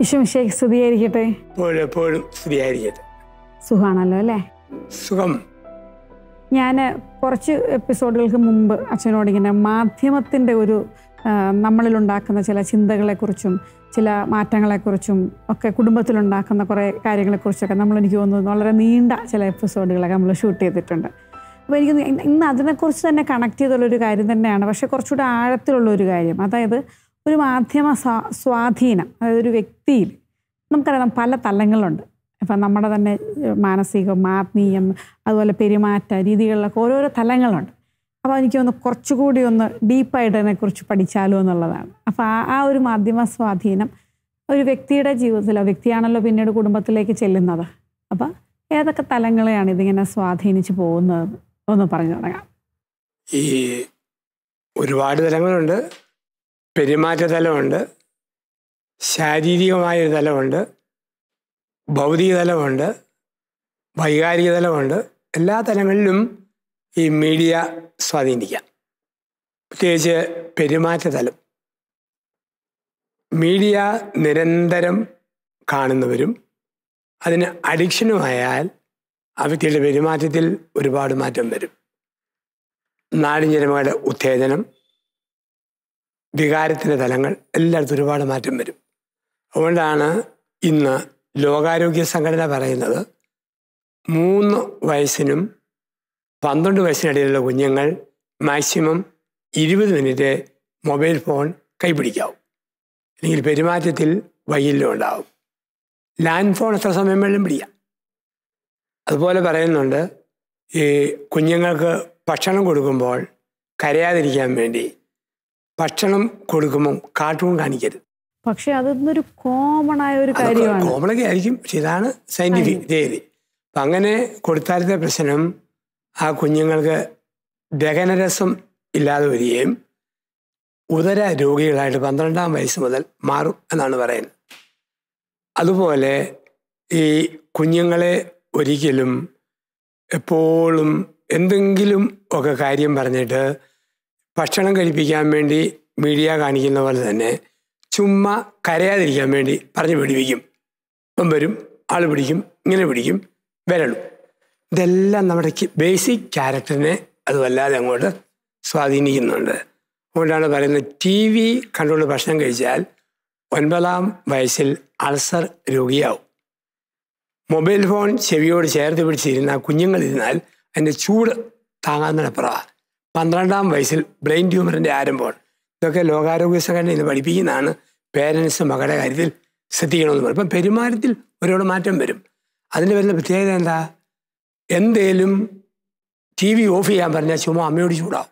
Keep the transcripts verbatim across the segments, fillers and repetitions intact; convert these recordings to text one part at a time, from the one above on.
ഈശോമിശിഹായ്ക്ക് സ്തുതിയായിരിക്കട്ടെ. എപ്പോഴും സ്തുതിയായിരിക്കട്ടെ. സുഖാണല്ലോ അല്ലേ? സുഖം. ഞാൻ കുറച്ച് എപ്പിസോഡുകൾക്ക് മുമ്പ് അച്ഛനോട് ഇങ്ങനെ മാധ്യമത്തിൻ്റെ ഒരു നമ്മളിലുണ്ടാക്കുന്ന ചില ചിന്തകളെക്കുറിച്ചും ചില മാറ്റങ്ങളെക്കുറിച്ചും ഒക്കെ കുടുംബത്തിലുണ്ടാക്കുന്ന കുറേ കാര്യങ്ങളെക്കുറിച്ചൊക്കെ നമ്മൾ എനിക്ക് തോന്നുന്നു വളരെ നീണ്ട ചില എപ്പിസോഡുകളൊക്കെ നമ്മൾ ഷൂട്ട് ചെയ്തിട്ടുണ്ട്. അപ്പോൾ എനിക്ക് ഇന്ന് അതിനെക്കുറിച്ച് തന്നെ കണക്ട് ചെയ്തുള്ളൊരു കാര്യം തന്നെയാണ്, പക്ഷേ കുറച്ചുകൂടെ ആഴത്തിലുള്ളൊരു കാര്യം. അതായത് ഒരു മാധ്യമ സ്വാ സ്വാധീനം അതായത് ഒരു വ്യക്തിയിൽ നമുക്കറിയാം പല തലങ്ങളുണ്ട്. ഇപ്പം നമ്മുടെ തന്നെ മാനസികം, ആത്മീയം, അതുപോലെ പെരുമാറ്റ രീതികളിലൊക്കെ ഓരോരോ തലങ്ങളുണ്ട്. അപ്പോൾ എനിക്ക് ഒന്ന് കുറച്ചുകൂടി ഒന്ന് ഡീപ്പായിട്ട് അതിനെക്കുറിച്ച് പഠിച്ചാലോ എന്നുള്ളതാണ്. അപ്പോൾ ആ ആ ഒരു മാധ്യമ സ്വാധീനം ഒരു വ്യക്തിയുടെ ജീവിതത്തിലോ, വ്യക്തിയാണല്ലോ പിന്നീട് കുടുംബത്തിലേക്ക് ചെല്ലുന്നത്. അപ്പോൾ ഏതൊക്കെ തലങ്ങളെയാണ് ഇതിങ്ങനെ സ്വാധീനിച്ച് പോകുന്നത് ഒന്ന് പറഞ്ഞു തുടങ്ങാം. ഈ ഒരുപാട് തലങ്ങളുണ്ട്. പെരുമാറ്റ തലമുണ്ട്, ശാരീരികമായൊരു തലമുണ്ട്, ഭൗതിക തലമുണ്ട്, വൈകാരിക തലമുണ്ട്. എല്ലാ തലങ്ങളിലും ഈ മീഡിയ സ്വാധീനിക്കാം. പ്രത്യേകിച്ച് പെരുമാറ്റ തലം. മീഡിയ നിരന്തരം കാണുന്നവരും അതിന് അഡിക്ഷനുമായാൽ ആ വ്യക്തിയുടെ പെരുമാറ്റത്തിൽ ഒരുപാട് മാറ്റം വരും. നാടിഞ്ഞരമയുടെ ഉത്തേജനം, വികാരത്തിൻ്റെ തലങ്ങൾ എല്ലായിടത്തും ഒരുപാട് മാറ്റം വരും. അതുകൊണ്ടാണ് ഇന്ന് ലോകാരോഗ്യ സംഘടന പറയുന്നത് മൂന്ന് വയസ്സിനും പന്ത്രണ്ട് വയസ്സിനിടയിലുള്ള കുഞ്ഞുങ്ങൾ മാക്സിമം ഇരുപത് മിനിറ്റ് മൊബൈൽ ഫോൺ കൈപിടിക്കാവും, അല്ലെങ്കിൽ പെരുമാറ്റത്തിൽ വൈകല്യം ഉണ്ടാവും. ലാൻഡ് ഫോൺ എത്ര സമയം വേണം പിടിക്കാം. അതുപോലെ പറയുന്നുണ്ട് ഈ കുഞ്ഞുങ്ങൾക്ക് ഭക്ഷണം കൊടുക്കുമ്പോൾ കരയാതിരിക്കാൻ വേണ്ടി ഭക്ഷണം കൊടുക്കുമ്പോൾ കാർട്ടൂൺ കാണിക്കരുത്. പക്ഷെ അതൊന്നൊരു കോമൺ ആയ ഒരു കാര്യമാണ്. കോമണൊക്കെ ആയിരിക്കും, പക്ഷെ ഇതാണ് സയന്റിഫിക് തിയറി. അപ്പം അങ്ങനെ കൊടുത്താലത്തെ പ്രശ്നം ആ കുഞ്ഞുങ്ങൾക്ക് ദഹനരസം ഇല്ലാതെ വരികയും ഉദര രോഗികളായിട്ട് പന്ത്രണ്ടാം വയസ്സ് മുതൽ മാറും എന്നാണ് പറയുന്നത്. അതുപോലെ ഈ കുഞ്ഞുങ്ങളെ ഒരിക്കലും എപ്പോഴും എന്തെങ്കിലും ഒക്കെ കാര്യം പറഞ്ഞിട്ട് ഭക്ഷണം കഴിപ്പിക്കാൻ വേണ്ടി മീഡിയ കാണിക്കുന്ന പോലെ തന്നെ ചുമ്മാ കരയാതിരിക്കാൻ വേണ്ടി പറഞ്ഞ് പിടിപ്പിക്കും. ഇപ്പം വരും, ആൾ പിടിക്കും, ഇങ്ങനെ പിടിക്കും, വരളും. ഇതെല്ലാം നമ്മുടെ ബേസിക് ക്യാരക്ടറിനെ അത് വല്ലാതെ അങ്ങോട്ട് സ്വാധീനിക്കുന്നുണ്ട്. അതുകൊണ്ടാണ് പറയുന്നത് ടി വി കണ്ടുകൊണ്ട് ഭക്ഷണം കഴിച്ചാൽ ഒൻപതാം വയസ്സിൽ അൾസർ രോഗിയാവും. മൊബൈൽ ഫോൺ ചെവിയോട് ചേർത്ത് പിടിച്ചിരുന്ന കുഞ്ഞുങ്ങളിരുന്നാൽ അതിൻ്റെ ചൂട് താങ്ങാവുന്നതിനപ്പുറമാണ്. പന്ത്രണ്ടാം വയസ്സിൽ ബ്രെയിൻ ട്യൂമറിൻ്റെ ആരംഭമാണ്. ഇതൊക്കെ ലോകാരോഗ്യ സംഘടന ഇന്ന് പഠിപ്പിക്കുന്നതാണ്. പേരൻസ് മകളുടെ കാര്യത്തിൽ ശ്രദ്ധിക്കണമെന്ന് പറയും. ഇപ്പം പെരുമാറ്റത്തിൽ ഒരുപാട് മാറ്റം വരും. അതിന് വരുന്ന പ്രത്യേകത എന്താ? എന്തേലും ടി വി ഓഫ് ചെയ്യാൻ പറഞ്ഞാൽ ചുമ്മാ അമ്മയോട് ചൂടാവും.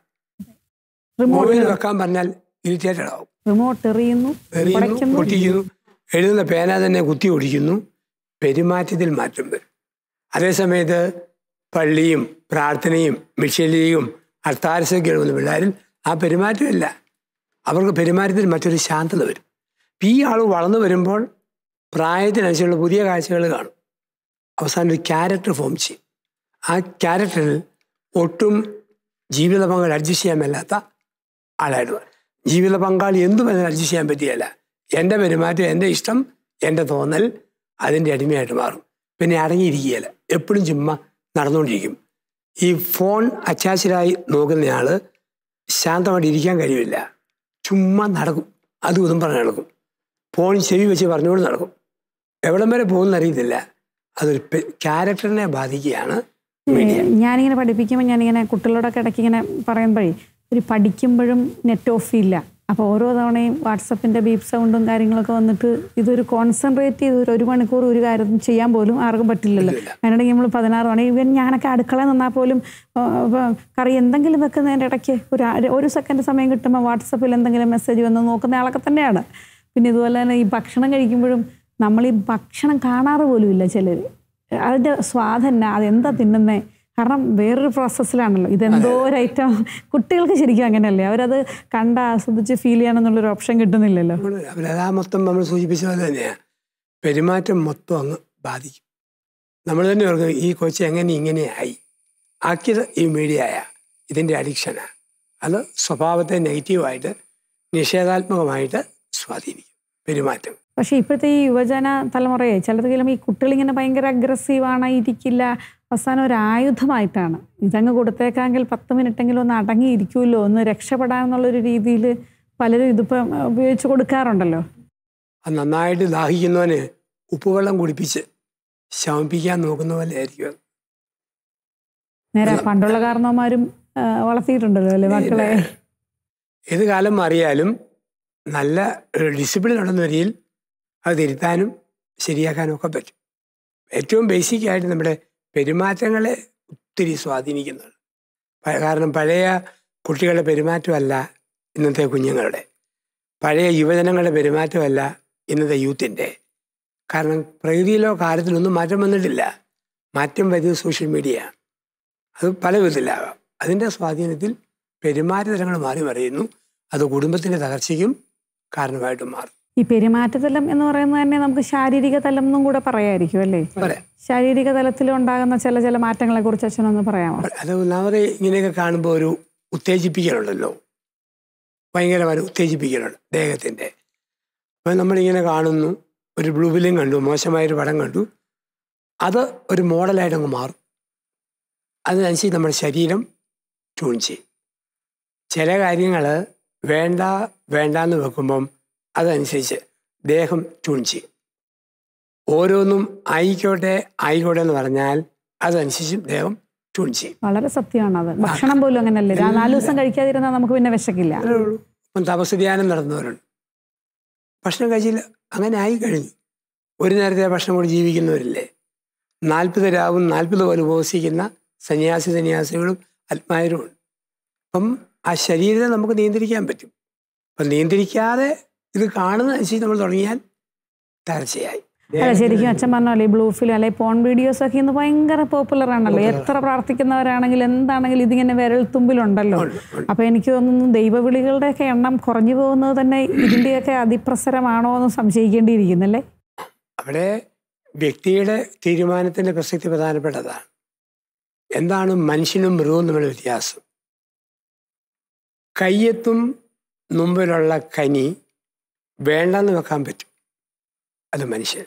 മൊബൈൽ വെക്കാൻ പറഞ്ഞാൽ ഇറിറ്റേറ്റഡ് ആവും, എറിയുന്നു, പൊട്ടിക്കുന്നു, എഴുതുന്ന പേന തന്നെ കുത്തി ഓടിക്കുന്നു. പെരുമാറ്റത്തിൽ മാറ്റം വരും. അതേസമയത്ത് പള്ളിയും പ്രാർത്ഥനയും മിഷലിയും അർത്ഥാരസൊക്കെ എഴുതുന്ന പിള്ളേരിൽ ആ പെരുമാറ്റമില്ല. അവർക്ക് പെരുമാറ്റത്തിൽ മറ്റൊരു ശാന്തത വരും. ഈ ആൾ വളർന്നു വരുമ്പോൾ പ്രായത്തിനനുസരിച്ചുള്ള പുതിയ കാഴ്ചകൾ കാണും. അവസാനം ഒരു ക്യാരക്ടർ ഫോം ചെയ്യും. ആ ക്യാരക്ടറിൽ ഒട്ടും ജീവിത പങ്കാളി അഡ്ജസ്റ്റ് ചെയ്യാൻ മേലാത്ത ആളായിട്ട് മാറും. ജീവിത പങ്കാളി എന്തും അതിന് അഡ്ജസ്റ്റ് ചെയ്യാൻ പറ്റിയല്ല. എൻ്റെ പെരുമാറ്റം, എൻ്റെ ഇഷ്ടം, എൻ്റെ തോന്നൽ അതിൻ്റെ അടിമയായിട്ട് മാറും. പിന്നെ അടങ്ങിയിരിക്കുകയില്ല, എപ്പോഴും ചുമ്മാ നടന്നുകൊണ്ടിരിക്കും. ഈ ഫോൺ അറ്റാച്ച്ഡായി നോക്കുന്നയാൾ ശാന്തമായിട്ട് ഇരിക്കാൻ കഴിയില്ല. ചുമ്മാ നടക്കും, അതും ഇതും പറഞ്ഞ് നടക്കും. ഫോൺ ചെവി വെച്ച് പറഞ്ഞുകൊണ്ട് നടക്കും. എവിടം വരെ പോകുന്ന അറിയത്തില്ല. അതൊരു ക്യാരക്ടറിനെ ബാധിക്കുകയാണ്. ഞാനിങ്ങനെ പഠിപ്പിക്കുമ്പോൾ ഞാനിങ്ങനെ കുട്ടികളോടൊക്കെ ഇടയ്ക്ക് ഇങ്ങനെ പറയുമ്പോഴേ ഒരു പഠിക്കുമ്പോഴും നെറ്റ് ഓഫ് ഇല്ല. അപ്പോൾ ഓരോ തവണയും വാട്സപ്പിൻ്റെ ബീപ്പ് സൗണ്ടും കാര്യങ്ങളൊക്കെ വന്നിട്ട് ഇതൊരു കോൺസെൻട്രേറ്റ് ചെയ്ത് ഒരു ഒരു മണിക്കൂർ ഒരു കാര്യം ചെയ്യാൻ പോലും ആർക്കും പറ്റില്ലല്ലോ. അതിനിടയ്ക്ക് നമ്മൾ പതിനാറ് മണി ഇവൻ ഞാനൊക്കെ അടുക്കള നിന്നാൽ പോലും കറി എന്തെങ്കിലും വെക്കുന്നതിൻ്റെ ഇടയ്ക്ക് ഒരു ഒരു സെക്കൻഡ് സമയം കിട്ടുമ്പോൾ വാട്സപ്പിൽ എന്തെങ്കിലും മെസ്സേജ് വന്ന് നോക്കുന്ന ആളൊക്കെ തന്നെയാണ്. പിന്നെ ഇതുപോലെ തന്നെ ഈ ഭക്ഷണം കഴിക്കുമ്പോഴും നമ്മൾ ഈ ഭക്ഷണം കാണാറ് പോലും ഇല്ല ചിലർ. അതിൻ്റെ സ്വാദന്നെ, അതെന്താ തിന്നുന്നേ, കാരണം വേറൊരു പ്രോസസ്സിലാണല്ലോ. ഇതെന്തോ ഒരു ഐറ്റം. കുട്ടികൾക്ക് ശരിക്കും അങ്ങനെയല്ലേ, അവരത് കണ്ട് ആസ്വദിച്ച് ഫീൽ ചെയ്യാനെന്നുള്ളൊരു ഓപ്ഷൻ കിട്ടുന്നില്ലല്ലോ. അവരതാ മൊത്തം നമ്മൾ സൂചിപ്പിച്ച പോലെ തന്നെയാണ് പെരുമാറ്റം മൊത്തം അങ്ങ് ബാധിക്കും. നമ്മൾ തന്നെ ഓർക്കും ഈ കൊച്ചി എങ്ങനെ ഇങ്ങനെയായി. ആക്കിയത് ഈ മീഡിയയ ഇതിൻ്റെ അഡിക്ഷനാണ്. അത് സ്വഭാവത്തെ നെഗറ്റീവായിട്ട് നിഷേധാത്മകമായിട്ട് സ്വാധീനിക്കും പെരുമാറ്റം. പക്ഷേ ഇപ്പോഴത്തെ ഈ യുവജന തലമുറയെ ചിലതെങ്കിലും ഈ കുട്ടികളിങ്ങനെ ഭയങ്കര അഗ്രസീവാണ്, ഇരിക്കില്ല, അവസാനം ഒരു ആയുധമായിട്ടാണ്. ഇതങ്ങ് കൊടുത്തേക്കാമെങ്കിൽ പത്ത് മിനിറ്റെങ്കിലും ഒന്ന് അടങ്ങിയിരിക്കുമല്ലോ, ഒന്ന് രക്ഷപ്പെടാമെന്നുള്ളൊരു രീതിയിൽ പലരും ഇതിപ്പം ഉപയോഗിച്ച് കൊടുക്കാറുണ്ടല്ലോ. നന്നായിട്ട് ദാഹിക്കുന്നവന് ഉപ്പുവെള്ളം കുടിപ്പിച്ച് ശമിപ്പിക്കാൻ നോക്കുന്ന പോലെ ആയിരിക്കും. നേരെ പണ്ടുള്ള കാരണവന്മാരും വളർത്തിയിട്ടുണ്ടല്ലോ അല്ലേ മക്കളെ. ഏത് കാലം മാറിയാലും നല്ല ഡിസിപ്ലിൻ ഉണ്ടെന്ന വരിയിൽ അത് തിരുത്താനും ശരിയാക്കാനും ഒക്കെ പറ്റും. ഏറ്റവും ബേസിക് ആയിട്ട് നമ്മുടെ പെരുമാറ്റങ്ങളെ ഒത്തിരി സ്വാധീനിക്കുന്നുണ്ട്. കാരണം പഴയ കുട്ടികളുടെ പെരുമാറ്റമല്ല ഇന്നത്തെ കുഞ്ഞുങ്ങളുടെ, പഴയ യുവജനങ്ങളുടെ പെരുമാറ്റമല്ല ഇന്നത്തെ യൂത്തിൻ്റെ. കാരണം പ്രകൃതിയിലോ കാലത്തിലൊന്നും മാറ്റം വന്നിട്ടില്ല. മാറ്റം വരുന്നത് സോഷ്യൽ മീഡിയ. അത് പല വിധത്തിലാകാം. അതിൻ്റെ സ്വാധീനത്തിൽ പെരുമാറ്റതലങ്ങൾ മാറി മറിയുന്നു. അത് കുടുംബത്തിൻ്റെ തകർച്ചയ്ക്കും കാരണമായിട്ട് മാറും. ഈ പെരുമാറ്റതലം എന്ന് പറയുന്നത് തന്നെ നമുക്ക് ശാരീരിക തലം എന്നും കൂടെ പറയായിരിക്കും അല്ലേ? ശാരീരിക തലത്തിൽ ഉണ്ടാകുന്ന ചില ചില മാറ്റങ്ങളെ കുറിച്ച് അച്ഛനൊന്ന് പറയാമോ? അത് ഒന്നാമത് ഇങ്ങനെയൊക്കെ കാണുമ്പോൾ ഒരു ഉത്തേജിപ്പിക്കലുണ്ടല്ലോ, ഭയങ്കരമായി ഉത്തേജിപ്പിക്കലുണ്ട് ദേഹത്തിൻ്റെ. അപ്പോൾ നമ്മളിങ്ങനെ കാണുന്നു, ഒരു ബ്ലൂ ഫിലിം കണ്ടു, മോശമായൊരു പടം കണ്ടു, അത് ഒരു മോഡലായിട്ട് അങ്ങ് മാറും. അതിനനുസരിച്ച് നമ്മുടെ ശരീരം ട്യൂൺ ചെയ്യും. ചില കാര്യങ്ങൾ വേണ്ട വേണ്ടാന്ന് വെക്കുമ്പം അതനുസരിച്ച് ദേഹം ട്യൂൺ ചെയ്യും. ഓരോന്നും ആയിക്കോട്ടെ ആയിക്കോട്ടെ എന്ന് പറഞ്ഞാൽ അതനുസരിച്ച് ദേഹം ട്യൂൺ ചെയ്യും. വളരെ സത്യമാണ് അത്. ഭക്ഷണം പോലും അങ്ങനല്ലേ, നാല് ദിവസം കഴിക്കാതിരുന്നാൽ നമുക്ക് പിന്നെ വിശക്കില്ല. ഇപ്പം തപസ് ധ്യാനം നടന്നവരുണ്ട്, ഭക്ഷണം കഴിച്ചില്ല, അങ്ങനെ ആയി കഴിഞ്ഞു. ഒരു നേരത്തെ ഭക്ഷണം കൂടി ജീവിക്കുന്നവരില്ലേ. നാൽപ്പത് രാവും നാൽപ്പത് പോലെ ഉപവസിക്കുന്ന സന്യാസി സന്യാസികളും ആത്മാരുമുണ്ട്. അപ്പം ആ ശരീരത്തെ നമുക്ക് നിയന്ത്രിക്കാൻ പറ്റും. അപ്പം നിയന്ത്രിക്കാതെ ഇത് കാണുന്നതനുസരിച്ച് നമ്മൾ തുടങ്ങിയാൽ തകർച്ചയായി. അല്ല, ശരിക്കും അച്ഛൻ പറഞ്ഞല്ലോ ഈ ബ്ലൂ ഫിലിം അല്ലെ പോൺ വീഡിയോസ് ഒക്കെ ഇന്ന് ഭയങ്കര പോപ്പുലർ ആണല്ലോ. എത്ര പ്രാർത്ഥിക്കുന്നവരാണെങ്കിലും എന്താണെങ്കിലും ഇതിങ്ങനെ വിരൽ തുമ്പിലുണ്ടല്ലോ. അപ്പൊ എനിക്ക് തോന്നുന്നു ദൈവവിളികളുടെയൊക്കെ എണ്ണം കുറഞ്ഞു പോകുന്നത് തന്നെ ഇതിൻ്റെയൊക്കെ അതിപ്രസരമാണോ എന്ന് സംശയിക്കേണ്ടിയിരിക്കുന്നല്ലേ. അവിടെ വ്യക്തിയുടെ തീരുമാനത്തിന്റെ പ്രസക്തി പ്രധാനപ്പെട്ടതാണ്. എന്താണ് മനുഷ്യനും മൃഗവും തമ്മിലുള്ള വ്യത്യാസം? കയ്യെത്തും മുമ്പിലുള്ള കനി വേണ്ടെന്ന് വെക്കാൻ പറ്റും, അത് മനുഷ്യൻ.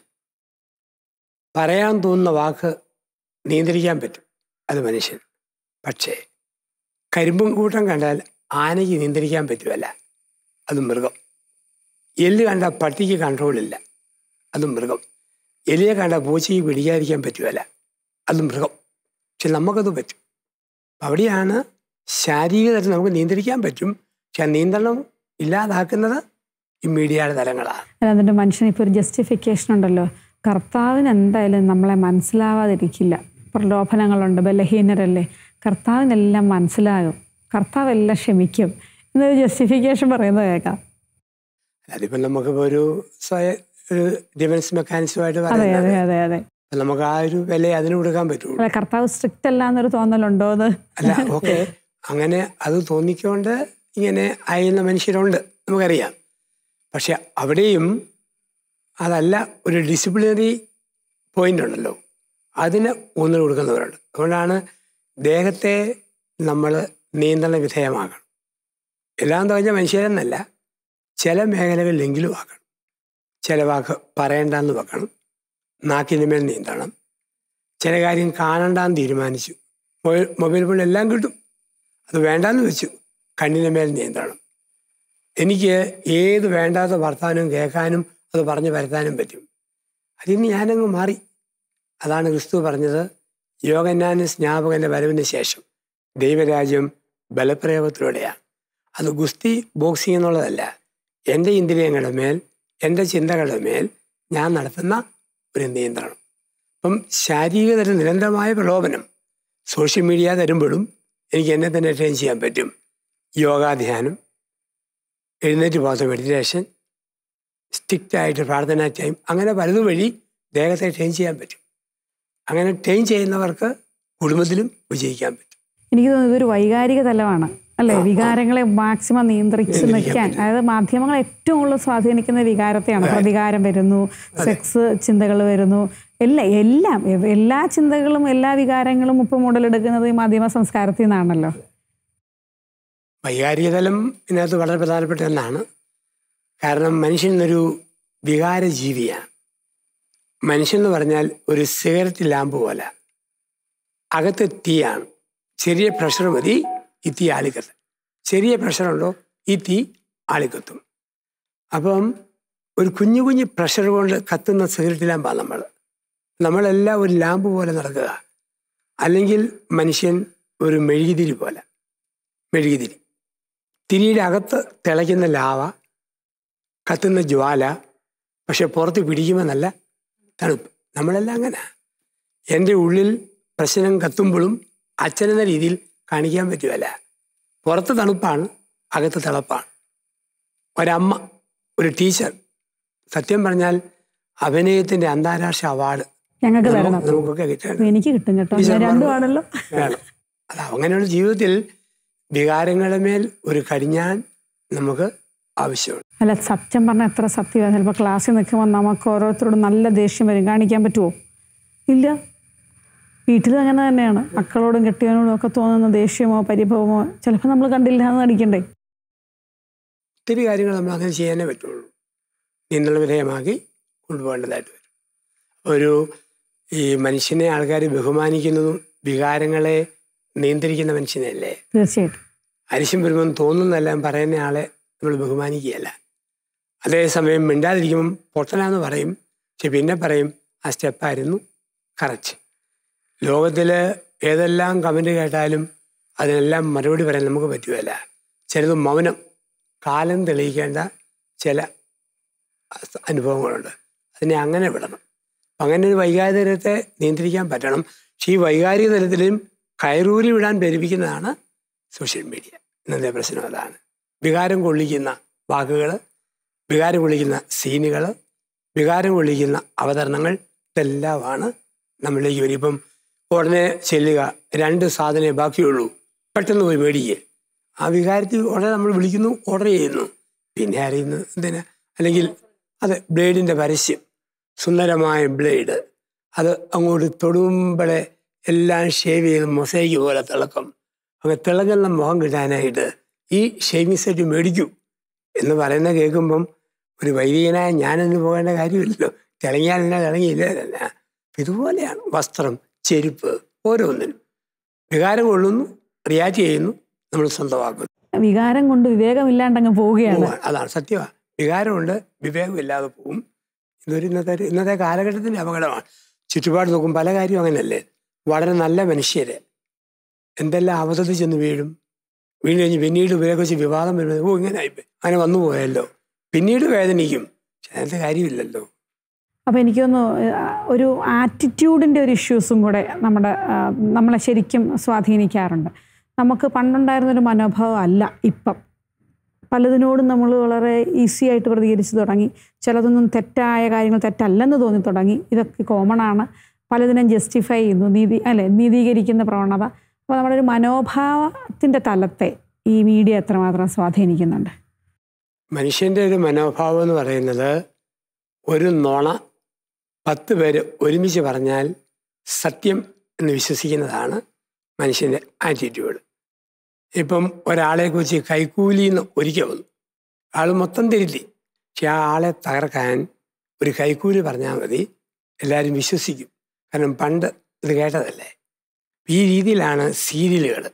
പറയാൻ തോന്നുന്ന വാക്ക് നിയന്ത്രിക്കാൻ പറ്റും, അത് മനുഷ്യൻ. പക്ഷേ കരിമ്പും കൂട്ടം കണ്ടാൽ ആനയ്ക്ക് നിയന്ത്രിക്കാൻ പറ്റുമല്ല, അത് മൃഗം. എല്ല് കണ്ട പട്ടിക്ക് കൺട്രോളില്ല, അത് മൃഗം. എലിയെ കണ്ട പൂച്ചയ്ക്ക് പിടിക്കാതിരിക്കാൻ പറ്റുമല്ല, അത് മൃഗം. പക്ഷെ നമുക്കത് പറ്റും. അവിടെയാണ് ശാരീരിക തലത്തിൽ നമുക്ക് നിയന്ത്രിക്കാൻ പറ്റും. പക്ഷെ നിയന്ത്രണം ഇല്ലാതാക്കുന്നത് ഈ മീഡിയയുടെ തലങ്ങളാണ്. അതിൻ്റെ മനുഷ്യന് ഇപ്പോൾ ഒരു ജസ്റ്റിഫിക്കേഷൻ ഉണ്ടല്ലോ, കർത്താവിന് എന്തായാലും നമ്മളെ മനസ്സിലാവാതിരിക്കില്ല. പ്രലോഭനങ്ങളുണ്ട്, ബലഹീനരല്ലേ, കർത്താവിനെല്ലാം മനസ്സിലാകും, കർത്താവ് എല്ലാം ക്ഷമിക്കും എന്നൊരു ജസ്റ്റിഫിക്കേഷൻ പറയുന്നത് കേൾക്കാം. അതിപ്പോൾ നമുക്കിപ്പോൾ ഒരു സ്വയം ഒരു ഡിഫൻസ് മെക്കാനിസമായിട്ട് അതെ അതെ അതെ അതെ നമുക്ക് ആ ഒരു വില അതിന് കൊടുക്കാൻ പറ്റുള്ളൂ. അല്ല, കർത്താവ് സ്ട്രിക്റ്റ് അല്ല എന്നൊരു തോന്നലുണ്ടോ? അത് അല്ല, ഓക്കെ, അങ്ങനെ അത് തോന്നിക്കൊണ്ട് ഇങ്ങനെ അയയുന്ന മനുഷ്യരുണ്ട്, നമുക്കറിയാം. പക്ഷെ അവിടെയും അതല്ല, ഒരു ഡിസിപ്ലിനറി പോയിന്റ് ഉണ്ടല്ലോ, അതിന് ഊന്നൽ കൊടുക്കുന്നവരുണ്ട്. അതുകൊണ്ടാണ് ദേഹത്തെ നമ്മൾ നിയന്ത്രണ വിധേയമാക്കണം. എല്ലാം പറഞ്ഞാൽ മനുഷ്യരെന്നല്ല, ചില മേഖലകളിലെങ്കിലും ആക്കണം. ചില വാക്ക് പറയണ്ടെന്ന് വെക്കണം, നാക്കിൻ്റെ മേൽ നീന്തണം. ചില കാര്യം കാണണ്ടെന്ന് തീരുമാനിച്ചു, മൊബൈൽ മൊബൈൽ ഫോൺ എല്ലാം കിട്ടും, അത് വേണ്ടാന്ന് വെച്ചു, കണ്ണിൻ്റെ മേൽ നീന്തണം. എനിക്ക് ഏത് വേണ്ടാത്ത വർത്താനവും കേൾക്കാനും അത് പറഞ്ഞ് പരത്താനും പറ്റും. അതിന് ഞാനങ്ങ് മാറി. അതാണ് ക്രിസ്തു പറഞ്ഞത്, യോഹന്നാൻ സ്നാപകൻ്റെ വരവിന് ശേഷം ദൈവരാജ്യം ബലപ്രയോഗത്തിലൂടെയാണ്. അത് ഗുസ്തി ബോക്സിംഗ് എന്നുള്ളതല്ല, എൻ്റെ ഇന്ദ്രിയങ്ങളുടെ മേൽ, എൻ്റെ ചിന്തകളുടെ മേൽ ഞാൻ നടത്തുന്ന ഒരു നിയന്ത്രണം. അപ്പം ശാരീരിക തരം നിരന്തരമായ പ്രലോഭനം സോഷ്യൽ മീഡിയ തരുമ്പോഴും എനിക്ക് എന്നെ തന്നെ ട്രെയിൻ ചെയ്യാൻ പറ്റും. യോഗാധ്യാനം, എഴുന്നേറ്റ് പോകാത്ത മെഡിറ്റേഷൻ, സ്ട്രിക്റ്റായിട്ട് പ്രാർത്ഥനാ ടൈം, അങ്ങനെ പലതും വഴി ദേഹത്തെ ട്രെയിൻ ചെയ്യാൻ പറ്റും. അങ്ങനെ ട്രെയിൻ ചെയ്യുന്നവർക്ക് കുടുംബത്തിലും വിജയിക്കാൻ പറ്റും. എനിക്ക് തോന്നുന്നത് ഇതൊരു വൈകാരിക തലമാണ് അല്ലേ? വികാരങ്ങളെ മാക്സിമം നിയന്ത്രിച്ച് നിൽക്കാൻ, അതായത് മാധ്യമങ്ങൾ ഏറ്റവും കൂടുതൽ സ്വാധീനിക്കുന്ന വികാരത്തെയാണ്. പ്രതികാരം വരുന്നു, സെക്സ് ചിന്തകൾ വരുന്നു, എല്ലാം എല്ലാം എല്ലാ ചിന്തകളും എല്ലാ വികാരങ്ങളും ഇപ്പം മുതലെടുക്കുന്നത് ഈ മാധ്യമ സംസ്കാരത്തിൽ നിന്നാണല്ലോ. വൈകാരിക തലം ഇതിനകത്ത് വളരെ പ്രധാനപ്പെട്ട ഒന്നാണ്. കാരണം മനുഷ്യനൊരു വികാരജീവിയാണ്. മനുഷ്യൻ എന്ന് പറഞ്ഞാൽ ഒരു സിഗരറ്റ് ലാമ്പ് പോലെ, അകത്ത് തീയാണ്. ചെറിയ പ്രഷർ മതി ഈ തീ ആളിക്കത്തും. ചെറിയ പ്രഷറുണ്ടോ ഈ തീ ആളിക്കത്തും. അപ്പം ഒരു കുഞ്ഞു കുഞ്ഞു പ്രഷർ കൊണ്ട് കത്തുന്ന സിഗരറ്റ് ലാമ്പാണ് നമ്മൾ. നമ്മളെല്ലാം ഒരു ലാമ്പ് പോലെ നടക്കുക. അല്ലെങ്കിൽ മനുഷ്യൻ ഒരു മെഴുകുതിരി പോലെ. മെഴുകുതിരി തിരിയുടെ അകത്ത് തിളയ്ക്കുന്ന ലാവ, കത്തുന്ന ജ്വാല, പക്ഷെ പുറത്ത് പിടിക്കുമ്പോൾ നല്ല തണുപ്പ്. നമ്മളെല്ലാം അങ്ങനെ. എൻ്റെ ഉള്ളിൽ പ്രശ്നം കത്തുമ്പോഴും അച്ഛനെന്ന രീതിയിൽ കാണിക്കാൻ പറ്റുമല്ല. പുറത്ത് തണുപ്പാണ്, അകത്ത് തിളപ്പാണ്. ഒരമ്മ, ഒരു ടീച്ചർ, സത്യം പറഞ്ഞാൽ അഭിനയത്തിൻ്റെ അന്താരാഷ്ട്ര അവാർഡ് ഞങ്ങൾക്ക് നമുക്കൊക്കെ കിട്ടണം. എനിക്ക് കിട്ടും കേട്ടോ, രണ്ടുമാണല്ലോ. വേണം. അത് അങ്ങനെയുള്ള ജീവിതത്തിൽ വികാരങ്ങളുടെ മേൽ ഒരു കടിഞ്ഞാൻ നമുക്ക് ആവശ്യമുണ്ട്. അല്ല, സത്യം പറഞ്ഞാൽ എത്ര സത്യമാണ്. ചിലപ്പോൾ ക്ലാസ്സിൽ നിൽക്കുമ്പോൾ നമുക്ക് ഓരോരുത്തരോടും നല്ല ദേഷ്യം വരും. കാണിക്കാൻ പറ്റുമോ? ഇല്ല. വീട്ടിലും അങ്ങനെ തന്നെയാണ്. മക്കളോടും കെട്ടിയവനോടും ഒക്കെ തോന്നുന്ന ദേഷ്യമോ പരിഭവമോ ചിലപ്പോൾ നമ്മൾ കണ്ടില്ല എന്ന് നടിക്കണ്ടേ. ഒത്തിരി കാര്യങ്ങൾ നമ്മൾ അങ്ങനെ ചെയ്യാനേ പറ്റുള്ളൂ. നിന്നുള്ള വിധേയമാക്കി കൊണ്ടുപോകേണ്ടതായിട്ട് വരും. ഒരു ഈ മനുഷ്യനെ ആൾക്കാർ ബഹുമാനിക്കുന്നതും വികാരങ്ങളെ നിയന്ത്രിക്കുന്ന മനുഷ്യനല്ലേ. തീർച്ചയായിട്ടും. അരിശം വരുമ്പം തോന്നുന്നതെല്ലാം പറയുന്ന ആളെ നമ്മൾ ബഹുമാനിക്കുകയല്ല. അതേസമയം മിണ്ടാതിരിക്കുമ്പം പൊട്ടനാന്ന് പറയും, പക്ഷെ പിന്നെ പറയും ആ സ്റ്റെപ്പായിരുന്നു കറക്റ്റ്. ലോകത്തിൽ ഏതെല്ലാം കമൻറ്റ് കേട്ടാലും അതിനെല്ലാം മറുപടി പറയാൻ നമുക്ക് പറ്റുകയില്ല. ചിലത് മൗനം, കാലം തെളിയിക്കേണ്ട ചില അനുഭവങ്ങളുണ്ട്. അതിനെ അങ്ങനെ വിടണം. അങ്ങനെ ഒരു വൈകാരിക തലത്തെ നിയന്ത്രിക്കാൻ പറ്റണം. പക്ഷേ ഈ വൈകാരിക തലത്തിലും കയറൂരി വിടാൻ പ്രേരിപ്പിക്കുന്നതാണ് സോഷ്യൽ മീഡിയ. ഇന്നത്തെ പ്രശ്നം അതാണ്. വികാരം കൊള്ളിക്കുന്ന വാക്കുകൾ, വികാരം കൊള്ളിക്കുന്ന സീനുകൾ, വികാരം കൊള്ളിക്കുന്ന അവതരണങ്ങൾ, ഇതെല്ലാമാണ് നമ്മളിലേക്ക് വരും. ഇപ്പം ഉടനെ ചെല്ലുക, രണ്ട് സാധനമേ ബാക്കിയുള്ളൂ, പെട്ടെന്ന് പോയി മേടിക്കുക. ആ വികാരത്തിൽ ഉടനെ നമ്മൾ വിളിക്കുന്നു, ഓർഡർ ചെയ്യുന്നു. പിന്നെ അറിയുന്നു എന്തിനാ? അല്ലെങ്കിൽ അത് ബ്ലേഡിൻ്റെ പരസ്യം, സുന്ദരമായ ബ്ലേഡ്, അത് അങ്ങോട്ട് തൊടുമ്പോഴെ എല്ലാം ഷേവ് ചെയ്ത് മൊസൈക്ക് പോലെ തിളക്കം. അങ്ങനെ തിളങ്ങുന്ന മുഖം കിട്ടാനായിട്ട് ഈ ഷേവിങ് സെറ്റ് മേടിക്കൂ എന്ന് പറയുന്ന കേൾക്കുമ്പം ഒരു വൈദികനായ ഞാനൊന്നും പോകേണ്ട കാര്യമില്ലല്ലോ. തിളങ്ങിയാലെന്നാ തിളങ്ങിയില്ല. ഇതുപോലെയാണ് വസ്ത്രം, ചെരുപ്പ്, ഓരോന്നിനും വികാരം കൊള്ളുന്നു, റിയാക്ട് ചെയ്യുന്നു, നമ്മൾ സ്വന്തമാക്കുന്നു. വികാരം കൊണ്ട് വിവേകമില്ലാണ്ടങ്ങ് പോവുകയാണ്. അതാണ് സത്യമാണ്. വികാരമുണ്ട്, വിവേകമില്ലാതെ പോവും. ഇതൊരു ഇന്നത്തെ ഇന്നത്തെ കാലഘട്ടത്തിൻ്റെ അപകടമാണ്. ചുറ്റുപാട് നോക്കും പല കാര്യവും അങ്ങനെയല്ലേ. വളരെ നല്ല മനുഷ്യരെ എന്തെല്ലാം അബദ്ധത്തിൽ ചെന്ന് വീഴും. വീണ് കഴിഞ്ഞ് പിന്നീട് ഇവരെ കുറിച്ച് വിവാദം വരുന്നത്, ഓ ഇങ്ങനെ ആയിപ്പോയി, അങ്ങനെ വന്നു പോയല്ലോ, പിന്നീട് വേദനിക്കും. പക്ഷെ അതിൻ്റെ കാര്യമില്ലല്ലോ. അപ്പോൾ എനിക്കൊന്ന് ഒരു ആറ്റിറ്റ്യൂഡിൻ്റെ ഒരു ഇഷ്യൂസും കൂടെ നമ്മുടെ നമ്മളെ ശരിക്കും സ്വാധീനിക്കാറുണ്ട്. നമുക്ക് പണ്ടുണ്ടായിരുന്നൊരു മനോഭാവം അല്ല ഇപ്പം. പലതിനോടും നമ്മൾ വളരെ ഈസി ആയിട്ട് പ്രതികരിച്ച് തുടങ്ങി. ചിലതൊന്നും തെറ്റായ കാര്യങ്ങൾ തെറ്റല്ലെന്ന് തോന്നി തുടങ്ങി. ഇതൊക്കെ കോമൺ ആണ്. പലതിനും ജസ്റ്റിഫൈ ചെയ്യുന്നു, നീതി അല്ലെ നീതീകരിക്കുന്ന പ്രവണത. അപ്പോൾ നമ്മുടെ ഒരു മനോഭാവത്തിൻ്റെ തലത്തെ ഈ മീഡിയ എത്രമാത്രം സ്വാധീനിക്കുന്നുണ്ട്? മനുഷ്യൻ്റെ ഒരു മനോഭാവം എന്ന് പറയുന്നത്, ഒരു നുണ പത്ത് പേര് ഒരുമിച്ച് പറഞ്ഞാൽ സത്യം എന്ന് വിശ്വസിക്കുന്നതാണ് മനുഷ്യൻ്റെ ആറ്റിറ്റ്യൂഡ്. ഇപ്പം ഒരാളെക്കുറിച്ച് കൈക്കൂലി എന്ന് ഒരിക്കൽ വന്നു, ആൾ മൊത്തം തിരുത്തി. പക്ഷെ ആ ആളെ തകർക്കാൻ ഒരു കൈക്കൂലി പറഞ്ഞാൽ മതി, എല്ലാവരും വിശ്വസിക്കും. കാരണം പണ്ട് ഇത് കേട്ടതല്ലേ. ഈ രീതിയിലാണ് സീരിയലുകൾ,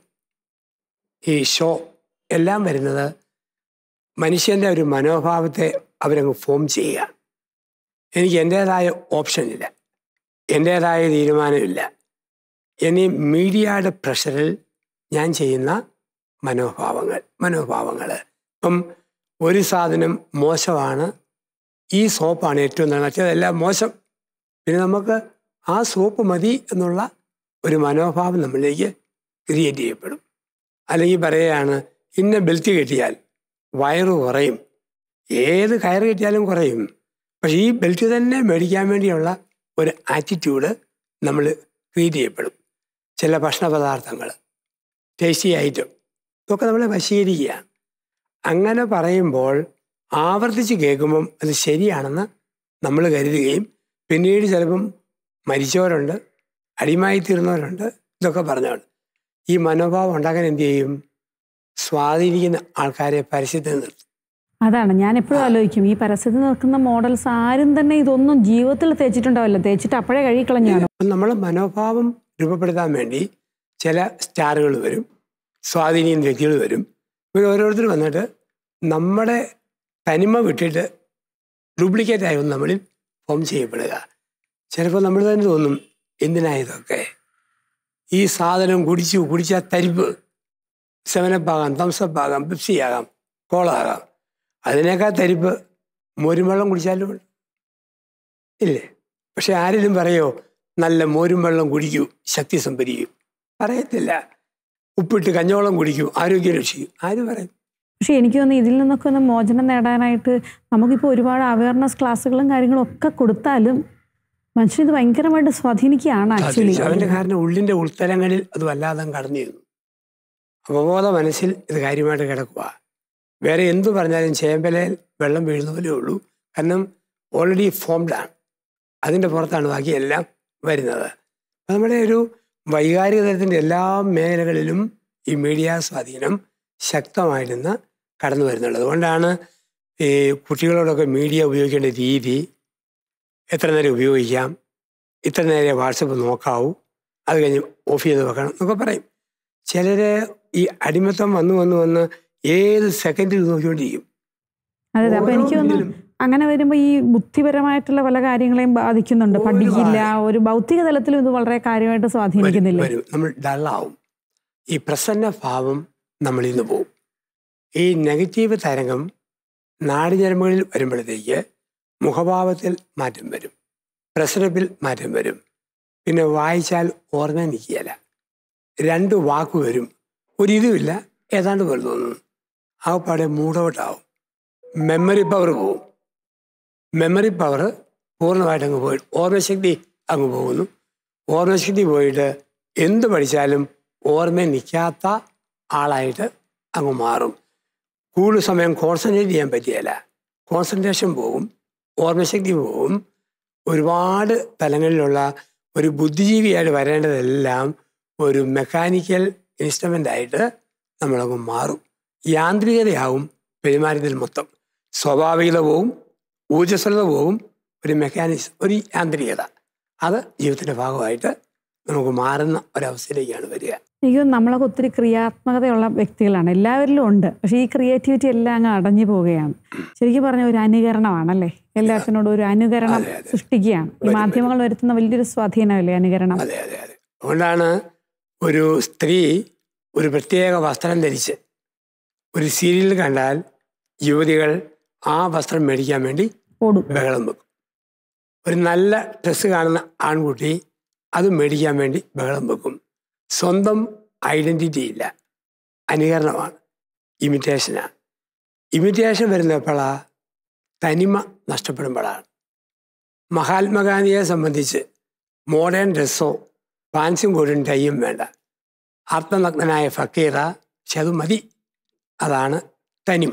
ഈ ഷോ എല്ലാം വരുന്നത്. മനുഷ്യൻ്റെ ഒരു മനോഭാവത്തെ അവരങ്ങ് ഫോം ചെയ്യുക. എനിക്ക് എൻ്റേതായ ഓപ്ഷനില്ല, എൻ്റേതായ തീരുമാനമില്ല. ഇനി മീഡിയയുടെ പ്രഷറിൽ ഞാൻ ചെയ്യുന്ന മനോഭാവങ്ങൾ മനോഭാവങ്ങൾ ഇപ്പം ഒരു സാധനം മോശമാണ്, ഈ സോപ്പാണ് ഏറ്റവും നല്ല, മറ്റേതെല്ലാം മോശം, പിന്നെ നമുക്ക് ആ സോപ്പ് മതി എന്നുള്ള ഒരു മനോഭാവം നമ്മളിലേക്ക് ക്രിയേറ്റ് ചെയ്യപ്പെടും. അല്ലെങ്കിൽ പറയുകയാണ് ഇന്ന ബെൽറ്റ് കെട്ടിയാൽ വയറ് കുറയും. ഏത് കയറ് കെട്ടിയാലും കുറയും, പക്ഷേ ഈ ബെൽറ്റ് തന്നെ മേടിക്കാൻ വേണ്ടിയുള്ള ഒരു ആറ്റിറ്റ്യൂഡ് നമ്മൾ ക്രിയേറ്റ് ചെയ്യപ്പെടും. ചില ഭക്ഷണ പദാർത്ഥങ്ങൾ, ടേസ്റ്റി ഐറ്റം, ഇതൊക്കെ നമ്മളെ വശീകരിക്കുക. അങ്ങനെ പറയുമ്പോൾ ആവർത്തിച്ച് കേൾക്കുമ്പം അത് ശരിയാണെന്ന് നമ്മൾ കരുതുകയും പിന്നീട് ചിലപ്പം മരിച്ചവരുണ്ട്, അടിമായി തീർന്നവരുണ്ട്, ഇതൊക്കെ പറഞ്ഞുകൊണ്ട് ഈ മനോഭാവം ഉണ്ടാക്കാൻ എന്ത് ചെയ്യും? സ്വാധീനിക്കുന്ന ആൾക്കാരെ പരസ്യത്തിൽ നിർത്തും. അതാണ് ഞാൻ എപ്പോഴും ആലോചിക്കും, ഈ പരസ്യത്തിൽ നിൽക്കുന്ന മോഡൽസ് ആരും തന്നെ ഇതൊന്നും ജീവിതത്തിൽ തേച്ചിട്ടുണ്ടാവില്ല, തേച്ചിട്ട് അപ്പോഴേ കഴുകിക്കളഞ്ഞാണ്. നമ്മളെ മനോഭാവം രൂപപ്പെടുത്താൻ വേണ്ടി ചില സ്റ്റാറുകൾ വരും, സ്വാധീനിക്കുന്ന വ്യക്തികൾ വരും. ഇവർ ഓരോരുത്തർ വന്നിട്ട് നമ്മുടെ തനിമ വിട്ടിട്ട് ഡ്യൂപ്ലിക്കേറ്റ് ആയി ഒന്ന് നമ്മളിൽ ഫോം ചെയ്യപ്പെടുക. ചിലപ്പോൾ നമ്മൾ തന്നെ തോന്നും, എന്തിനാ ഇതൊക്കെ, ഈ സാധനം കുടിച്ചു കുടിച്ചാൽ തരിപ്പ്, സെവനപ്പാകാം, തംസപ്പാകാം, പെപ്സി ആകാം, കോളാകാം, അതിനേക്കാൾ തരിപ്പ് മോരും വെള്ളം കുടിച്ചാലും ഇല്ലേ? പക്ഷെ ആരെങ്കിലും പറയോ നല്ല മോരും വെള്ളം കുടിക്കൂ ശക്തി സംഭരിക്കൂ? പറയത്തില്ല. ഉപ്പിട്ട് കഞ്ഞോളം കുടിക്കൂ ആരോഗ്യം രക്ഷിക്കൂ, ആരും പറയും? പക്ഷെ എനിക്ക് തോന്നുന്നു ഇതിൽ നിന്നൊക്കെ ഒന്ന് മോചനം നേടാനായിട്ട് നമുക്കിപ്പോൾ ഒരുപാട് അവയർനെസ് ക്ലാസ്സുകളും കാര്യങ്ങളും ഒക്കെ കൊടുത്താലും മനുഷ്യൻ ഇത് ഭയങ്കരമായിട്ട് സ്വാധീനിക്കുകയാണ് ആക്ച്വലി. അതിൻ്റെ കാരണം ഉള്ളിൻ്റെ ഉൾത്തലങ്ങളിൽ അത് വല്ലാതെ കടന്നിരുന്നു. അവബോധ മനസ്സിൽ ഇത് കാര്യമായിട്ട് കിടക്കുക. വേറെ എന്തു പറഞ്ഞാലും ചേമ്പലയിൽ വെള്ളം വീഴുന്ന പോലെ ഉള്ളൂ. കാരണം ഓൾറെഡി ഫോംഡാണ്, അതിൻ്റെ പുറത്താണ് ബാക്കിയെല്ലാം വരുന്നത്. നമ്മുടെ ഒരു വൈകാരിക തലത്തിൻ്റെ എല്ലാ മേഖലകളിലും ഈ മീഡിയ സ്വാധീനം ശക്തമായിരുന്ന് കടന്നു വരുന്നുണ്ട്. അതുകൊണ്ടാണ് ഈ കുട്ടികളോടൊക്കെ മീഡിയ ഉപയോഗിക്കേണ്ട രീതി, എത്ര നേരം ഉപയോഗിക്കാം, ഇത്ര നേരം വാട്സപ്പ് നോക്കാവൂ, അത് കഴിഞ്ഞ് ഓഫ് ചെയ്ത് വെക്കണം എന്നൊക്കെ പറയും. ചിലർ ഈ അടിമത്തം വന്നു വന്ന് വന്ന് ഏത് സെക്കൻഡിൽ നോക്കിക്കൊണ്ടിരിക്കും. അതെ, അപ്പൊ എനിക്ക് തോന്നുന്നു അങ്ങനെ വരുമ്പോൾ ഈ ബുദ്ധിപരമായിട്ടുള്ള പല കാര്യങ്ങളെയും ബാധിക്കുന്നുണ്ട്. പഠിക്കില്ല, ഒരു ഭൗതിക തലത്തിലും ഇത് വളരെ കാര്യമായിട്ട് സ്വാധീനിക്കുന്നില്ല. നമ്മൾ ഡള്ളാവും, ഈ പ്രസന്ന ഭാവം നമ്മളിൽ നിന്ന് പോവും. ഈ നെഗറ്റീവ് തരംഗം നാടിഞരമ്പുകളിൽ വരുമ്പോഴത്തേക്ക് മുഖഭാവത്തിൽ മാറ്റം വരും, പ്രസരപ്പിൽ മാറ്റം വരും, പിന്നെ വായിച്ചാൽ ഓർമ്മ നിൽക്കുകയില്ല, രണ്ട് വാക്ക് വരും, ഒരിതുമില്ല, ഏതാണ്ട് പോലെ തോന്നുന്നു. ആ പാടെ മൂഡൗട്ടാവും, മെമ്മറി പവർ പോവും. മെമ്മറി പവർ പൂർണ്ണമായിട്ട് അങ്ങ് പോയി ഓർമ്മശക്തി അങ്ങ് പോകുന്നു. ഓർമ്മശക്തി പോയിട്ട് എന്ത് പഠിച്ചാലും ഓർമ്മ നിൽക്കാത്ത ആളായിട്ട് അങ്ങ് മാറും. കൂടുതൽ സമയം കോൺസെൻട്രേറ്റ് ചെയ്യാൻ പറ്റിയല്ല, കോൺസെൻട്രേഷൻ പോകും, ഓർമ്മശക്തി പോകും. ഒരുപാട് തലങ്ങളിലുള്ള ഒരു ബുദ്ധിജീവിയായിട്ട് വരേണ്ടതെല്ലാം ഒരു മെക്കാനിക്കൽ ഇൻസ്ട്രുമെൻ്റായിട്ട് നമ്മളങ്ങ് മാറും. യാന്ത്രികതയാവും പെരുമാറ്റത്തിൽ മൊത്തം. സ്വാഭാവികത പോവും, ഊർജ്ജസ്വലത പോവും, ഒരു മെക്കാനിസം, ഒരു യാന്ത്രികത, അത് ജീവിതത്തിൻ്റെ ഭാഗമായിട്ട് നമുക്ക് മാറുന്ന ഒരവസ്ഥയിലേക്കാണ് വരിക. എനിക്ക് നമ്മളൊക്കെ ഒത്തിരി ക്രിയാത്മകതയുള്ള വ്യക്തികളാണ്, എല്ലാവരിലും ഉണ്ട്. പക്ഷേ ഈ ക്രിയേറ്റിവിറ്റി എല്ലാം അങ്ങ് അടഞ്ഞു പോവുകയാണ്. ശരിക്കും പറഞ്ഞ ഒരു അനുകരണമാണല്ലേ, എല്ലാത്തിനോടും ഒരു അനുകരണം സൃഷ്ടിക്കുകയാണ്. ഈ മാധ്യമങ്ങൾ വരുത്തുന്ന വലിയൊരു സ്വാധീനമല്ലേ അനുകരണം. അതെ അതെ അതെ അതുകൊണ്ടാണ് ഒരു സ്ത്രീ ഒരു പ്രത്യേക വസ്ത്രം ധരിച്ച് ഒരു സീരിയൽ കണ്ടാൽ യുവതികൾ ആ വസ്ത്രം മേടിക്കാൻ വേണ്ടി ഓടും, ബഹളം വെക്കും. ഒരു നല്ല ഡ്രസ്സ് കാണുന്ന ആൺകുട്ടി അത് മേടിക്കാൻ വേണ്ടി ബഹളം വെക്കും. സ്വന്തം ഐഡൻറ്റിറ്റി ഇല്ല, അനുകരണമാണ്, ഇമിറ്റേഷനാണ്. ഇമിറ്റേഷൻ വരുന്നപ്പോഴാണ് തനിമ നഷ്ടപ്പെടുമ്പോഴാണ്. മഹാത്മാഗാന്ധിയെ സംബന്ധിച്ച് മോഡേൺ ഡ്രസ്സോ പാൻസും കോട്ടും ടൈയും വേണ്ട, ആത്മനഗ്നനായ ഫക്കീറ, പക്ഷെ അത് മതി, അതാണ് തനിമ.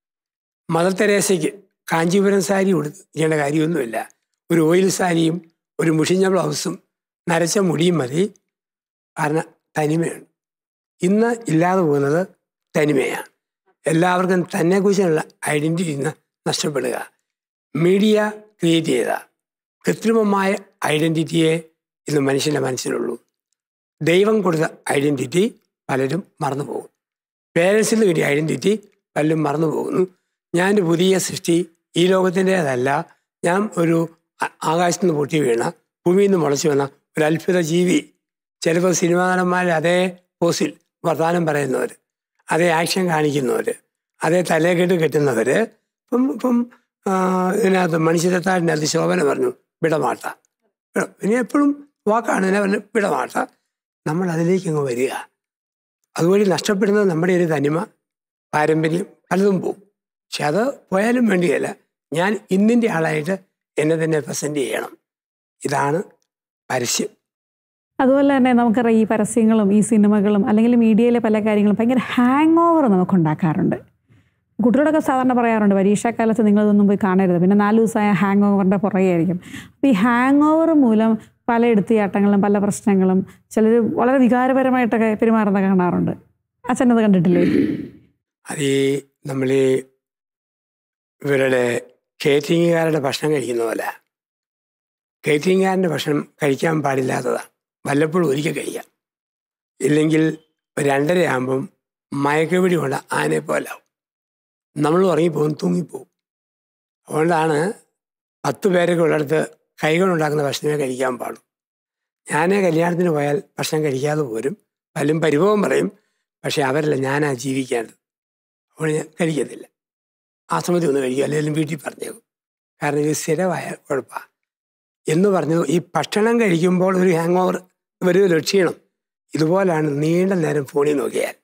മദർ തെരേസയ്ക്ക് കാഞ്ചീപുരം സാരി ഉടുക്കേണ്ട കാര്യമൊന്നുമില്ല, ഒരു ഓയിൽ സാരിയും ഒരു മുഷിഞ്ഞ ബ്ലൗസും നരച്ച മുടിയും മതി, കാരണം തനിമയാണ്. ഇന്ന് ഇല്ലാതെ പോകുന്നത് തനിമയാണ്. എല്ലാവർക്കും തന്നെക്കുറിച്ചുള്ള ഐഡൻറ്റിറ്റി ഇന്ന് നഷ്ടപ്പെടുക. മീഡിയ ക്രിയേറ്റ് ചെയ്ത കൃത്രിമമായ ഐഡൻറ്റിറ്റിയെ ഇന്ന് മനുഷ്യൻ്റെ മനസ്സിലുള്ളൂ. ദൈവം കൊടുത്ത ഐഡൻറ്റിറ്റി പലരും മറന്നു പോകും. പേരൻസിൽ നിന്ന് കിട്ടിയ ഐഡൻറ്റിറ്റി പലരും മറന്നു പോകുന്നു. ഞാൻ പുതിയ സൃഷ്ടി, ഈ ലോകത്തിൻ്റേതല്ല, ഞാൻ ഒരു ആകാശത്തു നിന്ന് പൊട്ടി വീണ, ഭൂമിയിൽ നിന്ന് മുളച്ചു വന്ന ഒരു അത്ഭുത ജീവി. ചിലപ്പോൾ സിനിമാ നടന്മാർ അതേ പോസിൽ വർത്തമാനം പറയുന്നവർ, അതേ ആക്ഷൻ കാണിക്കുന്നവർ, അതേ തലയെക്കെട്ട് കെട്ടുന്നവർ. ഇപ്പം ഇപ്പം ഇതിനകത്ത് മനുഷ്യരത്താടിനകത്ത് ശോഭന പറഞ്ഞു വിടമാട്ട, പിന്നെ എപ്പോഴും വാക്കാണ് ഇതിനെ പറഞ്ഞ് വിടമാട്ട. നമ്മൾ അതിലേക്ക് അങ്ങ് വരിക. അതുവഴി നഷ്ടപ്പെടുന്നത് നമ്മുടെ ഒരു തനിമ, പാരമ്പര്യം, പലതും പോവും. പക്ഷെ അത് പോയാലും വേണ്ടിയല്ല, ഞാൻ ഇന്നിൻ്റെ ആളായിട്ട് എന്നെ തന്നെ പ്രസൻറ്റ് ചെയ്യണം. ഇതാണ് പരസ്യം. അതുപോലെ തന്നെ നമുക്കറിയാം ഈ പരസ്യങ്ങളും ഈ സിനിമകളും അല്ലെങ്കിൽ മീഡിയയിലെ പല കാര്യങ്ങളും ഭയങ്കര ഹാങ് ഓവർ നമുക്കുണ്ടാക്കാറുണ്ട്. കുട്ടികളൊക്കെ സാധാരണ പറയാറുണ്ട്, പരീക്ഷാക്കാലത്ത് നിങ്ങളിതൊന്നും പോയി കാണരുത്, പിന്നെ നാല് ദിവസമായ ഹാങ് ഓവറിൻ്റെ പുറകെ ആയിരിക്കും. അപ്പോൾ ഈ ഹാങ് ഓവർ മൂലം പല എടുത്തുചാട്ടങ്ങളും പല പ്രശ്നങ്ങളും, ചിലർ വളരെ വികാരപരമായിട്ടൊക്കെ പെരുമാറുന്ന കാണാറുണ്ട്. അച്ഛനത് കണ്ടിട്ടില്ലേ? അത് നമ്മൾ ഇവരുടെ കേറ്ററിംഗുകാരുടെ ഭക്ഷണം കഴിക്കുന്ന പോലെ. കേറ്ററിംഗുകാരൻ്റെ ഭക്ഷണം കഴിക്കാൻ പാടില്ലാത്തതാണ്. വല്ലപ്പോഴും ഒരിക്കൽ കഴിക്കാം. ഇല്ലെങ്കിൽ രണ്ടര ആകുമ്പം മയക്കപിടി കൊണ്ട് ആനയെ പോലാവും. നമ്മൾ ഉറങ്ങിപ്പോകും, തൂങ്ങിപ്പോവും. അതുകൊണ്ടാണ് പത്ത് പേരൊക്കെ ഉള്ളിടത്ത് കൈകൊണ്ടുണ്ടാക്കുന്ന ഭക്ഷണമേ കഴിക്കാൻ പാടും. ഞാൻ കല്യാണത്തിന് പോയാൽ ഭക്ഷണം കഴിക്കാതെ പോരും. പലരും പരിഭവം പറയും, പക്ഷേ അവരല്ല, ഞാനാ ജീവിക്കേണ്ടത്. അപ്പോൾ ഞാൻ കഴിക്കത്തില്ല. ആ സമയത്ത് ഒന്ന് കഴിക്കും, അല്ലെങ്കിൽ വീട്ടിൽ പറഞ്ഞേക്കും. കാരണം ഇത് സ്ഥിരമായ കുഴപ്പമാണ് എന്ന് പറഞ്ഞു. ഈ ഭക്ഷണം കഴിക്കുമ്പോൾ ഒരു ഹാങ് ഓവർ, ഒരു ക്ഷീണം. ഇതുപോലാണ് നീണ്ട നേരം ഫോണിൽ നോക്കിയാൽ.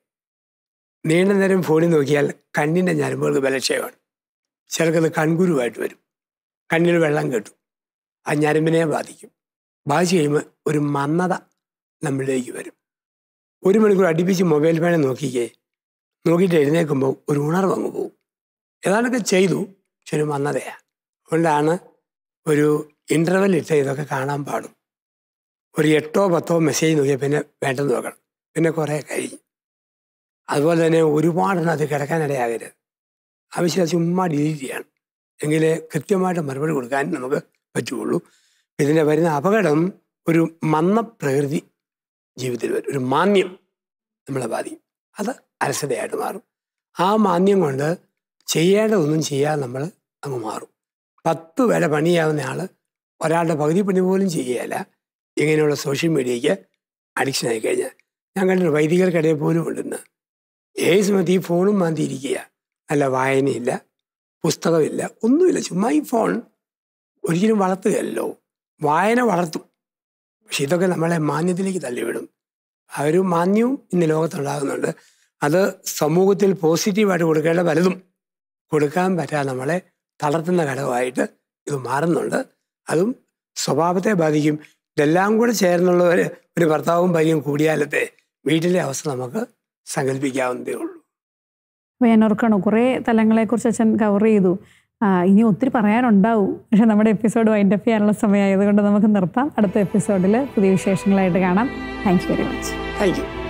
നീണ്ട നേരം ഫോണിൽ നോക്കിയാൽ കണ്ണിൻ്റെ ഞരമ്പുകൾക്ക് ബലക്ഷയമാണ്. ചിലർക്കത് കൺകുരുവായിട്ട് വരും. കണ്ണിൽ വെള്ളം കെട്ടും. ആ ഞരമ്പിനെ ബാധിക്കും. ബാധിച്ചു കഴിയുമ്പോൾ ഒരു മന്ദത നമ്മളിലേക്ക് വരും. ഒരു മണിക്കൂർ അടുപ്പിച്ച് മൊബൈൽ ഫോണിൽ നോക്കിക്കേ, നോക്കിയിട്ട് എഴുന്നേൽക്കുമ്പോൾ ഒരു ഉണർവ് അങ്ങ് പോകും. ഏതാണ്ടൊക്കെ ചെയ്തു, പക്ഷെ ഒരു മന്ദതയാണ്. അതുകൊണ്ടാണ് ഒരു ഇൻ്റർവെൽ ഇട്ട് ഇതൊക്കെ കാണാൻ പാടും. ഒരു എട്ടോ പത്തോ മെസ്സേജ് നോക്കിയാൽ പിന്നെ വേണ്ടെന്ന് നോക്കണം, പിന്നെ കുറേ കഴിഞ്ഞ്. അതുപോലെ തന്നെ ഒരുപാടെണ്ണം അത് കിടക്കാനിടയാകരുത്. ആവശ്യം ചുമ്മാ ഡിലീറ്റ് ചെയ്യണം, എങ്കിലേ കൃത്യമായിട്ട് മറുപടി കൊടുക്കാൻ നമുക്ക് പറ്റുള്ളൂ. ഇതിൻ്റെ വരുന്ന അപകടം ഒരു മന്ദ പ്രകൃതി ജീവിതത്തിൽ വരും. ഒരു മാന്യം നമ്മളെ ബാധിക്കും. അത് അലസതയായിട്ട് മാറും. ആ മാന്യം കൊണ്ട് ചെയ്യേണ്ടതൊന്നും ചെയ്യാതെ നമ്മൾ അങ്ങ് മാറും. പത്ത് വരെ പണിയാവുന്ന ആൾ ഒരാളുടെ പകുതി പണി പോലും ചെയ്യുകയില്ല ഇങ്ങനെയുള്ള സോഷ്യൽ മീഡിയയ്ക്ക് അഡിക്ഷൻ ആയി കഴിഞ്ഞാൽ. ഞാൻ കണ്ടിട്ട് വൈദികർക്കിടയിൽ പോലും ഉണ്ടെന്ന് ഏത് സമയത്ത് ഈ ഫോണും മാന്തിയിരിക്കുക. നല്ല വായനയില്ല, പുസ്തകമില്ല, ഒന്നുമില്ല. ചുമ്മാ ഈ ഫോൺ ഒരിക്കലും വളർത്തുകയല്ലോ. വായന വളർത്തും, പക്ഷെ ഇതൊക്കെ നമ്മളെ മാന്യത്തിലേക്ക് തള്ളിവിടും. ആ ഒരു മാന്യവും ഇന്ന് ലോകത്തുണ്ടാകുന്നുണ്ട്. അത് സമൂഹത്തിൽ പോസിറ്റീവായിട്ട് കൊടുക്കേണ്ട പലതും കൊടുക്കാൻ പറ്റാതെ നമ്മളെ തളർത്തുന്ന ഘടകമായിട്ട് ഇത് മാറുന്നുണ്ട്. അതും സ്വഭാവത്തെ ബാധിക്കും. ഇതെല്ലാം കൂടെ ചേർന്നുള്ള ഒരു ഒരു ഭർത്താവും ഭാര്യയും കൂടിയാലത്തെ വീട്ടിലെ അവസ്ഥ നമുക്ക് സങ്കല്പിക്കാവുന്നതേ ഉള്ളൂ. അപ്പോൾ ഞാൻ ഓർക്കണോ, കുറേ തലങ്ങളെക്കുറിച്ച് അച്ഛൻ കവർ ചെയ്തു. ഇനി ഒത്തിരി പറയാനുണ്ടാവും, പക്ഷെ നമ്മുടെ എപ്പിസോഡ് വൈൻഡപ്പ് ചെയ്യാനുള്ള സമയമായതുകൊണ്ട് നമുക്ക് നിർത്താം. അടുത്ത എപ്പിസോഡിൽ പുതിയ വിശേഷങ്ങളായിട്ട് കാണാം. Thank you very much. Thank U.